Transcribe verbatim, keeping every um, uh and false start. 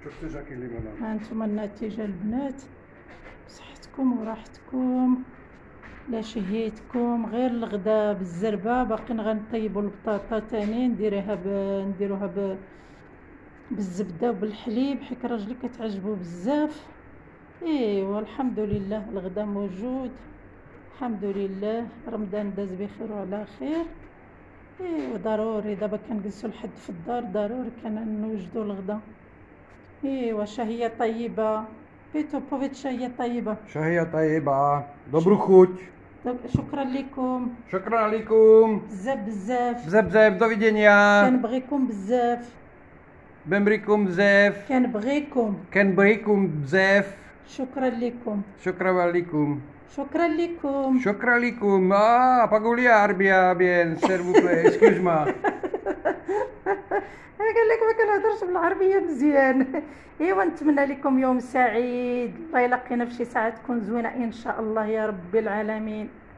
شفتي جاكي اللي منام. ها انتم النتيجة البنات، بصحتكم وراحتكم. لا شهيتكم غير الغدا بالزربه، باقيين غنطيبوا البطاطا تاني نديريها ب... نديروها ب... بالزبده وبالحليب، حيت راجلي كتعجبو بزاف. ايوا الحمد لله الغدا موجود، الحمد لله. رمضان داز بخير وعلى خير. ايوا ضروري دابا كنجلسوا لحد في الدار، ضروري كان نوجدوا الغدا. ايوا شهيه طيبه بيتو بوفيت، شهيه طيبه. شهية طيبة. دبرو خوت. طب شكرا لكم شكرا عليكم. بزاف بزاف. بزاف بزاف. دو widzenia. كنبغيكم بزاف. بنبريكم بزاف. كنبغيكم. كنبغيكم بزاف. شكرا لكم. شكرا عليكم. شكرا لكم. شكرا لكم. اه باقوليا عربية بيان سيرفو بلاي اسكوز ما. قال لك ما كنهضرش بالعربيه مزيان. ايوا نتمنى لكم يوم سعيد، الله يلقينا في شي ساعه تكون زوينه ان شاء الله يا رب العالمين.